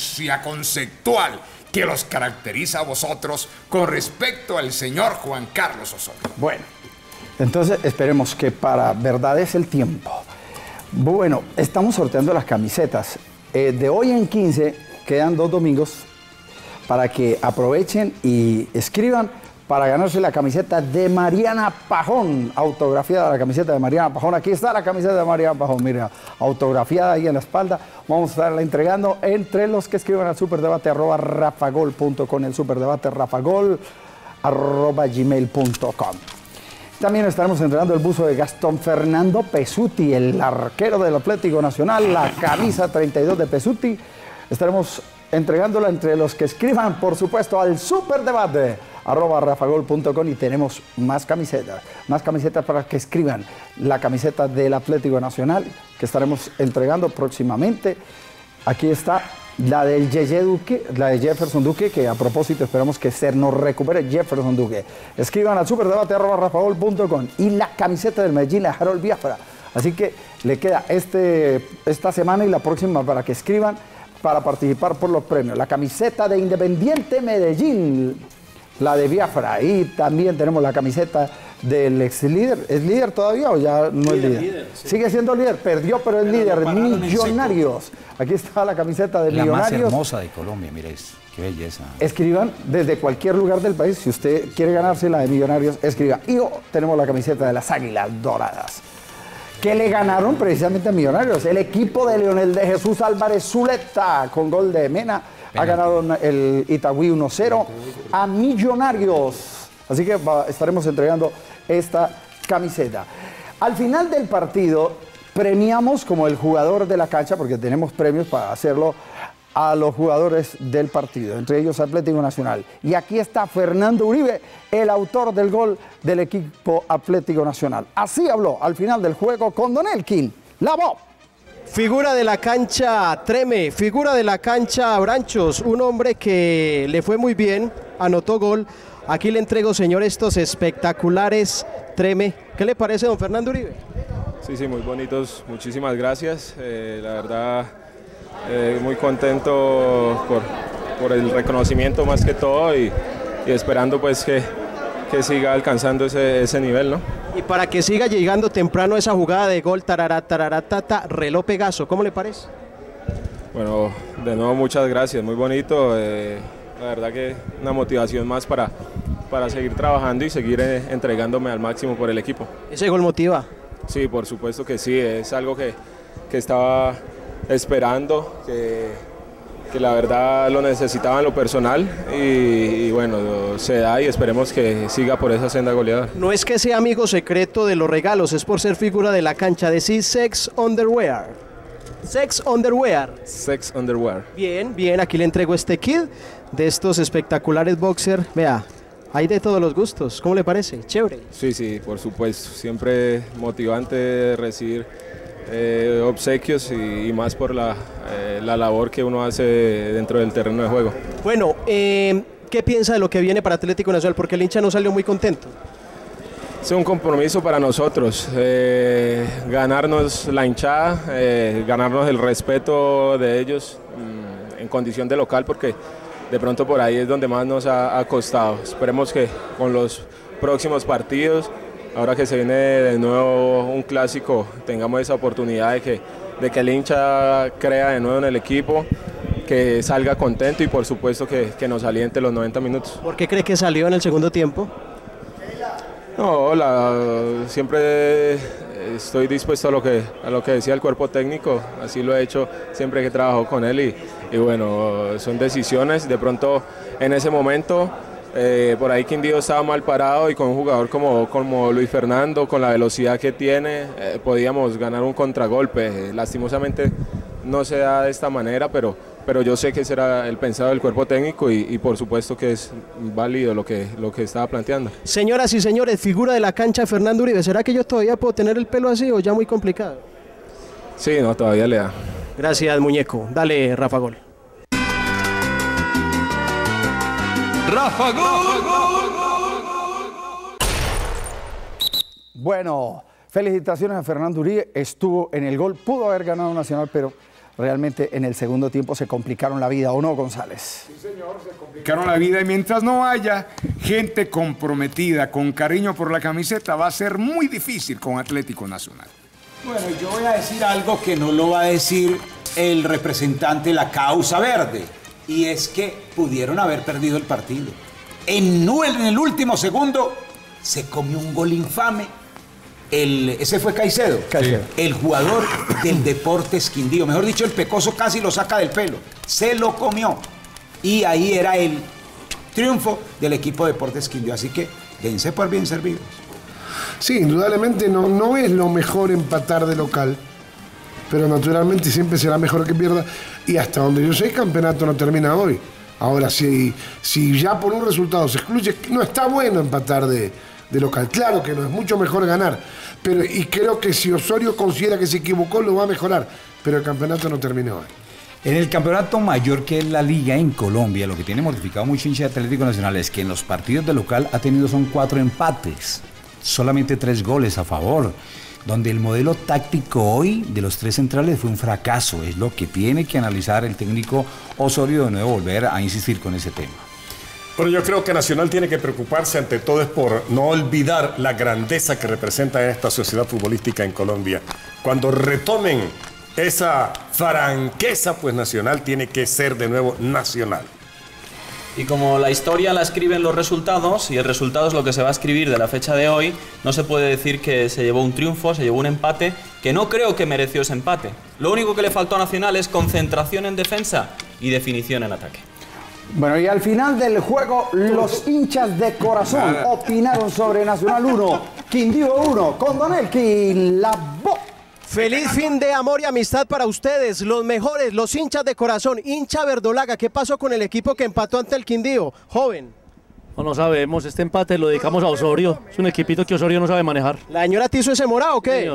diferencia conceptual que los caracteriza a vosotros con respecto al señor Juan Carlos Osorio? Bueno, entonces esperemos que para verdad es el tiempo. Bueno, estamos sorteando las camisetas. De hoy en 15 quedan 2 domingos para que aprovechen y escriban para ganarse la camiseta de Mariana Pajón, autografiada la camiseta de Mariana Pajón. Aquí está la camiseta de Mariana Pajón, mira, autografiada ahí en la espalda. Vamos a estarla entregando entre los que escriban al superdebate@rafagol.com, el superdebate rafagol@gmail.com. También estaremos entregando el buzo de Gastón Fernando Pesuti, el arquero del Atlético Nacional, la camisa 32 de Pesuti. Estaremos entregándola entre los que escriban, por supuesto, al superdebate@rafagol.com, y tenemos más camisetas para que escriban la camiseta del Atlético Nacional que estaremos entregando próximamente. Aquí está la del Yeye Duque, la de Jefferson Duque, que a propósito esperamos que se nos recupere Jefferson Duque. Escriban al superdebate@rafagol.com, y la camiseta del Medellín, la Harold Biafra. Así que le queda esta semana y la próxima para que escriban para participar por los premios. La camiseta de Independiente Medellín, la de Biafra, y también tenemos la camiseta del ex líder. ¿Es líder todavía o ya no es líder? Sí. Sigue siendo líder, perdió, pero es líder. Millonarios. Aquí está la camiseta de Millonarios. La más hermosa de Colombia, miréis, qué belleza. Escriban desde cualquier lugar del país. Si usted quiere ganarse la de Millonarios, escriba. Y tenemos la camiseta de las Águilas Doradas, que le ganaron precisamente a Millonarios. El equipo de Leonel de Jesús Álvarez Zuleta, con gol de Mena, ha ganado el Itagüí 1-0 a Millonarios. Así que estaremos entregando esta camiseta. Al final del partido premiamos como el jugador de la cancha, porque tenemos premios para hacerlo, a los jugadores del partido, entre ellos Atlético Nacional. Y aquí está Fernando Uribe, el autor del gol del equipo Atlético Nacional. Así habló al final del juego con Don Elkin, la voz. Figura de la cancha Treme, figura de la cancha Branchos, un hombre que le fue muy bien, anotó gol. Aquí le entrego, señor, estos espectaculares Treme. ¿Qué le parece, don Fernando Uribe? Sí, muy bonitos, muchísimas gracias. La verdad, muy contento por el reconocimiento más que todo, y esperando pues que siga alcanzando ese nivel, ¿no? Y para que siga llegando temprano esa jugada de gol, tata, reloj Pegaso, ¿cómo le parece? Bueno, de nuevo muchas gracias, muy bonito. La verdad que una motivación más para seguir trabajando y seguir entregándome al máximo por el equipo. ¿Ese gol motiva? Sí, por supuesto que sí, es algo que estaba esperando, que la verdad lo necesitaba en lo personal, y bueno, se da, y esperemos que siga por esa senda goleadora. No es que sea amigo secreto de los regalos, es por ser figura de la cancha. Decís Sex Underwear. Sex Underwear. Sex Underwear. Bien, aquí le entrego este kit de estos espectaculares boxer. Vea, hay de todos los gustos. ¿Cómo le parece? Chévere. Sí, por supuesto. Siempre motivante recibir obsequios, y más por la labor que uno hace dentro del terreno de juego. Bueno, ¿qué piensa de lo que viene para Atlético Nacional? Porque el hincha no salió muy contento. Es un compromiso para nosotros, ganarnos la hinchada, ganarnos el respeto de ellos en condición de local, porque de pronto por ahí es donde más nos ha costado. Esperemos que con los próximos partidos, ahora que se viene de nuevo un clásico, tengamos esa oportunidad de que el hincha crea de nuevo en el equipo, que salga contento, y por supuesto que nos aliente los 90 minutos. ¿Por qué cree que salió en el segundo tiempo? No, siempre estoy dispuesto a lo que decía el cuerpo técnico, así lo he hecho siempre que trabajo con él, y bueno, son decisiones. De pronto en ese momento por ahí Quindío estaba mal parado, y con un jugador como Luis Fernando, con la velocidad que tiene, podíamos ganar un contragolpe. Lastimosamente no se da de esta manera, pero yo sé que será el pensado del cuerpo técnico, y por supuesto que es válido lo que estaba planteando. Señoras y señores, figura de la cancha Fernando Uribe. ¿Será que yo todavía puedo tener el pelo así o ya muy complicado? Sí, no, todavía le da. Gracias, muñeco. Dale, Rafa Gol. Rafa Gol. Bueno, felicitaciones a Fernando Uribe. Estuvo en el gol, pudo haber ganado Nacional, pero realmente en el segundo tiempo se complicaron la vida, ¿o no, González? Sí, señor, se complicaron la vida y mientras no haya gente comprometida, con cariño por la camiseta, va a ser muy difícil con Atlético Nacional. Bueno, yo voy a decir algo que no lo va a decir el representante de la causa verde, y es que pudieron haber perdido el partido. En el último segundo se comió un gol infame. Ese fue Caicedo, el jugador del Deportes Quindío. Mejor dicho, el Pecoso casi lo saca del pelo. Se lo comió. Y ahí era el triunfo del equipo Deportes Quindío. Así que dense por bien servidos. Sí, indudablemente no es lo mejor empatar de local, pero naturalmente siempre será mejor que pierda. Y hasta donde yo sé, el campeonato no termina hoy. Ahora, si ya por un resultado se excluye, no está bueno empatar de local. Claro que no, es mucho mejor ganar. Y creo que si Osorio considera que se equivocó, lo va a mejorar. Pero el campeonato no terminó hoy. En el campeonato mayor, que es la liga en Colombia, lo que tiene modificado mucho hincha de Atlético Nacional es que en los partidos de local ha tenido son 4 empates, solamente 3 goles a favor, donde el modelo táctico hoy de los 3 centrales fue un fracaso. Es lo que tiene que analizar el técnico Osorio, de nuevo volver a insistir con ese tema. Bueno, yo creo que Nacional tiene que preocuparse ante todo es por no olvidar la grandeza que representa esta sociedad futbolística en Colombia. Cuando retomen esa franqueza, pues Nacional tiene que ser de nuevo Nacional. Y como la historia la escriben los resultados, y el resultado es lo que se va a escribir de la fecha de hoy, no se puede decir que se llevó un triunfo, se llevó un empate, que no creo que mereció ese empate. Lo único que le faltó a Nacional es concentración en defensa y definición en ataque. Bueno, y al final del juego, los hinchas de corazón opinaron sobre Nacional 1, Quindío 1, con Don Elkin, la voz. Feliz fin de amor y amistad para ustedes, los mejores, los hinchas de corazón. Hincha verdolaga, ¿qué pasó con el equipo que empató ante el Quindío? Joven. No sabemos, este empate lo dedicamos a Osorio. Es un equipito que Osorio no sabe manejar. ¿La señora te hizo ese morado o qué? Señor.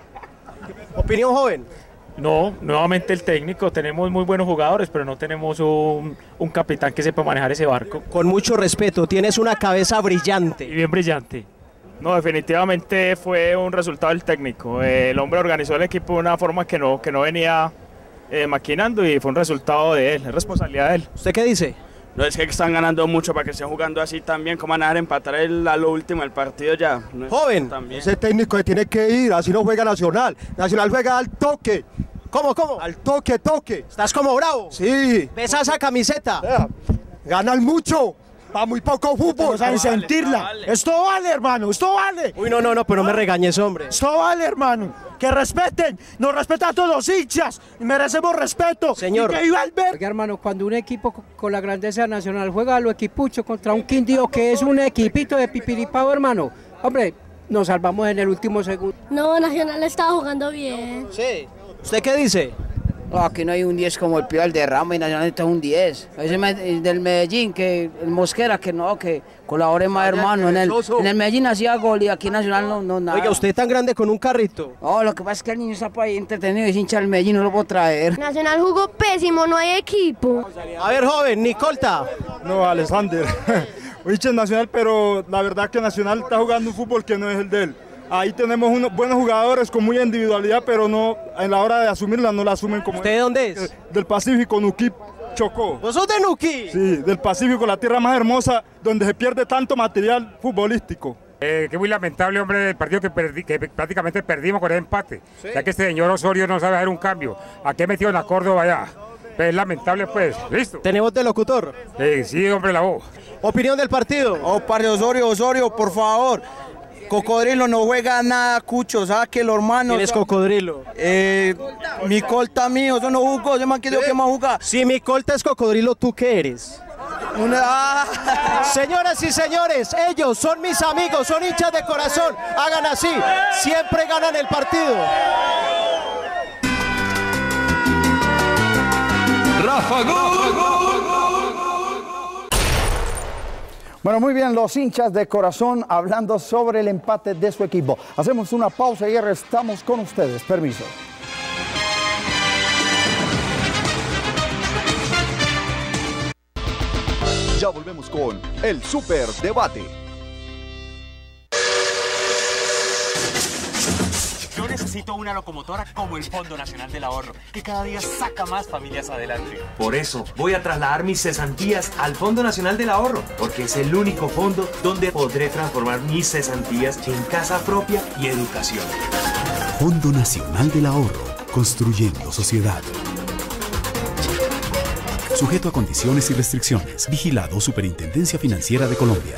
¿Opinión, joven? No, nuevamente el técnico, tenemos muy buenos jugadores, pero no tenemos un capitán que sepa manejar ese barco. Con mucho respeto, tienes una cabeza brillante. Y bien brillante. No, definitivamente fue un resultado del técnico. El hombre organizó el equipo de una forma que no venía maquinando y fue un resultado de él, es responsabilidad de él. ¿Usted qué dice? No, es que están ganando mucho para que estén jugando así también. ¿Cómo van a dejar empatar a lo último del partido ya? No, joven, también. Ese técnico tiene que ir, así no juega Nacional. Nacional juega al toque. ¿Cómo? Al toque. ¿Estás como bravo? Sí. ¿Pesa esa camiseta? Ganan mucho. Va muy poco fútbol. No saben sentirla. Vale. Esto vale, hermano, esto vale. Uy, no, pero no me regañes, hombre. Esto vale, hermano. Que respeten, nos respetan a todos los hinchas. Merecemos respeto. Señor. Y que viva el verde. Porque, hermano, cuando un equipo con la grandeza nacional juega a lo equipucho contra un Quindío que es un equipito de pipiripao, hermano, hombre, nos salvamos en el último segundo. No, Nacional estaba jugando bien. Sí. ¿Usted qué dice? No, aquí no hay un 10 como el Pío Valderrama y Nacional está un 10. Ese del Medellín, que el Mosquera, que colabore más, hermano. En el Medellín hacía gol y aquí en Nacional no nada. Oiga, usted tan grande con un carrito. No, lo que pasa es que el niño está por ahí entretenido y es hincha del Medellín, no lo puedo traer. Nacional jugó pésimo, no hay equipo. A ver, joven, Nicolta. No, Alexander. Hincha Nacional, pero la verdad que Nacional está jugando un fútbol que no es el de él. Ahí tenemos unos buenos jugadores con mucha individualidad, pero no en la hora de asumirla no la asumen como... ¿Usted de dónde es? Del Pacífico, Nuquí, Chocó. ¿Vos sos de Nuquí? Sí, del Pacífico, la tierra más hermosa, donde se pierde tanto material futbolístico. Que muy lamentable, hombre, el partido que prácticamente perdimos con el empate. ¿Sí? Ya que este señor Osorio no sabe hacer un cambio. ¿A qué metió en la Córdoba allá? Es lamentable, pues. ¿Listo? ¿Tenemos de locutor? Sí, hombre, la voz. ¿Opinión del partido? Oh, padre Osorio, por favor. Cocodrilo no juega nada, Cucho, ¿sabes que los hermanos? ¿Quién es Cocodrilo? Mi colta mío, eso no jugó, yo me quedé que más jugar. Si mi colta es Cocodrilo, ¿tú qué eres? Señoras y señores, ellos son mis amigos, son hinchas de corazón, hagan así, siempre ganan el partido. Rafa Gol. Bueno, muy bien, los hinchas de corazón hablando sobre el empate de su equipo. Hacemos una pausa y estamos con ustedes. Permiso. Ya volvemos con el Super Debate. necesito una locomotora como el Fondo Nacional del Ahorro, que cada día saca más familias adelante. Por eso voy a trasladar mis cesantías al Fondo Nacional del Ahorro, porque es el único fondo donde podré transformar mis cesantías en casa propia y educación. Fondo Nacional del Ahorro, construyendo sociedad. Sujeto a condiciones y restricciones. Vigilado Superintendencia Financiera de Colombia.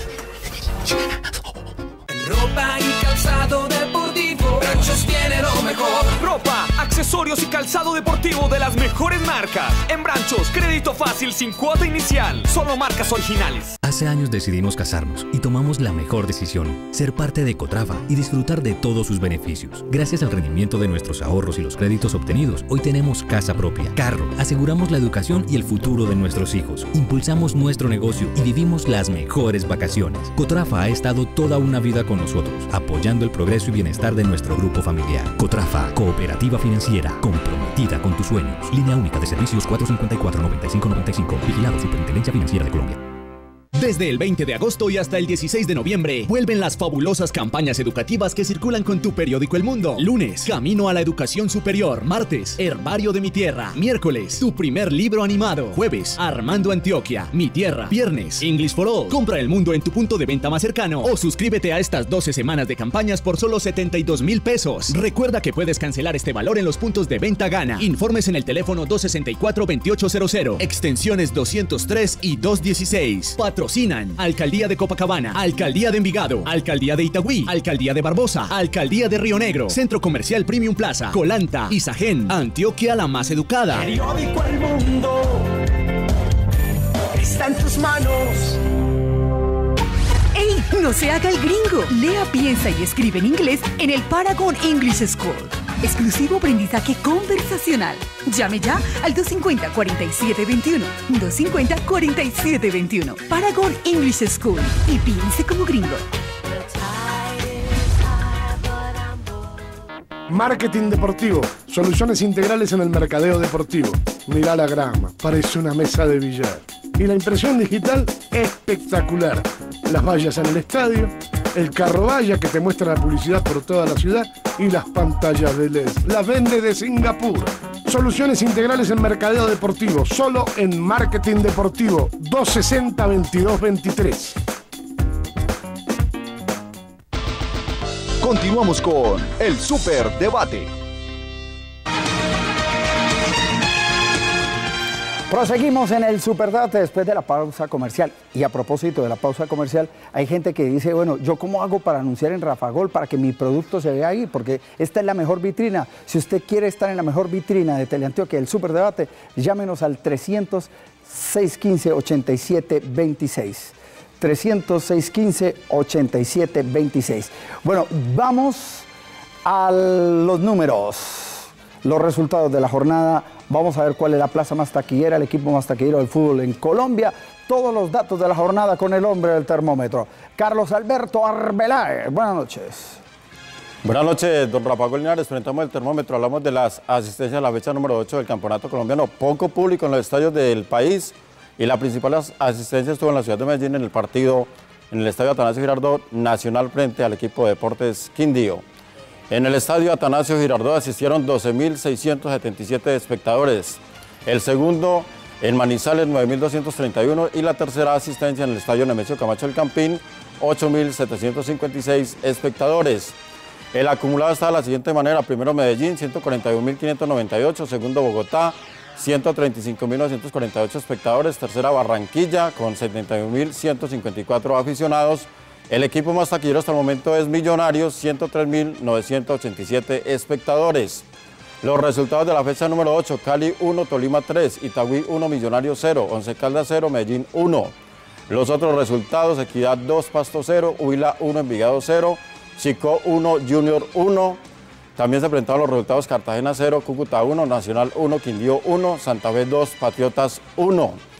Ropa y calzado deportivo, Branchos tiene lo mejor. Ropa, accesorios y calzado deportivo de las mejores marcas. En Branchos, crédito fácil sin cuota inicial. Solo marcas originales. Hace años decidimos casarnos y tomamos la mejor decisión, ser parte de Cotrafa y disfrutar de todos sus beneficios. Gracias al rendimiento de nuestros ahorros y los créditos obtenidos, hoy tenemos casa propia, carro, aseguramos la educación y el futuro de nuestros hijos, impulsamos nuestro negocio y vivimos las mejores vacaciones. Cotrafa ha estado toda una vida con nosotros, apoyando el progreso y bienestar de nuestro grupo familiar. Cotrafa, cooperativa financiera, comprometida con tus sueños. Línea única de servicios 454-9595, vigilado Superintendencia Financiera de Colombia. Desde el 20 de agosto y hasta el 16 de noviembre, vuelven las fabulosas campañas educativas que circulan con tu periódico El Mundo. Lunes, Camino a la Educación Superior. Martes, Herbario de mi Tierra. Miércoles, tu primer libro animado. Jueves, Armando Antioquia, Mi Tierra. Viernes, English for All. Compra El Mundo en tu punto de venta más cercano o suscríbete a estas 12 semanas de campañas por solo 72,000 pesos. Recuerda que puedes cancelar este valor en los puntos de venta Gana. Informes en el teléfono 264-2800, extensiones 203 y 216. Patrocinan Alcaldía de Copacabana, Alcaldía de Envigado, Alcaldía de Itagüí, Alcaldía de Barbosa, Alcaldía de Río Negro, Centro Comercial Premium Plaza, Colanta, Isagen, Antioquia la más educada. Periódico El Mundo está en tus manos. ¡Ey! No se haga el gringo. Lea, piensa y escribe en inglés en el Paragon English School. Exclusivo aprendizaje conversacional. Llame ya al 250-4721. 250-4721. Paragon English School. Y piense como gringo. Marketing deportivo. Soluciones integrales en el mercadeo deportivo. Mirá la grama. Parece una mesa de billar. Y la impresión digital, espectacular. Las vallas en el estadio, el carro valla que te muestra la publicidad por toda la ciudad y las pantallas de LED. Las vende de Singapur. Soluciones integrales en mercadeo deportivo, solo en Marketing Deportivo, 260-2223. Continuamos con el Super Debate. Proseguimos en el Superdebate después de la pausa comercial. Y a propósito de la pausa comercial, hay gente que dice, bueno, ¿yo cómo hago para anunciar en Rafa Gol para que mi producto se vea ahí? Porque esta es la mejor vitrina. Si usted quiere estar en la mejor vitrina de Teleantioquia, el Superdebate, llámenos al 300-615-8726. 300-615-8726. Bueno, vamos a los números, los resultados de la jornada. Vamos a ver cuál es la plaza más taquillera, el equipo más taquillero del fútbol en Colombia. Todos los datos de la jornada con el hombre del termómetro. Carlos Alberto Arbeláez, buenas noches. Buenas noches, don Rafa Linares. Presentamos el termómetro, hablamos de las asistencias a la fecha número 8 del campeonato colombiano. Poco público en los estadios del país y la principal asistencia estuvo en la ciudad de Medellín en el partido en el estadio Atanasio Girardot Nacional frente al equipo de Deportes Quindío. En el estadio Atanasio Girardot asistieron 12.677 espectadores. El segundo en Manizales, 9.231. Y la tercera asistencia en el estadio Nemesio Camacho del Campín, 8.756 espectadores. El acumulado está de la siguiente manera. Primero Medellín, 141.598. Segundo Bogotá, 135.948 espectadores. Tercera Barranquilla, con 71.154 aficionados. El equipo más taquillero hasta el momento es Millonarios, 103.987 espectadores. Los resultados de la fecha número 8, Cali 1, Tolima 3, Itagüí 1, Millonarios 0, Once Caldas 0, Medellín 1. Los otros resultados, Equidad 2, Pasto 0, Huila 1, Envigado 0, Chicó 1, Junior 1. También se presentaron los resultados Cartagena 0, Cúcuta 1, Nacional 1, Quindío 1, Santa Fe 2, Patriotas 1.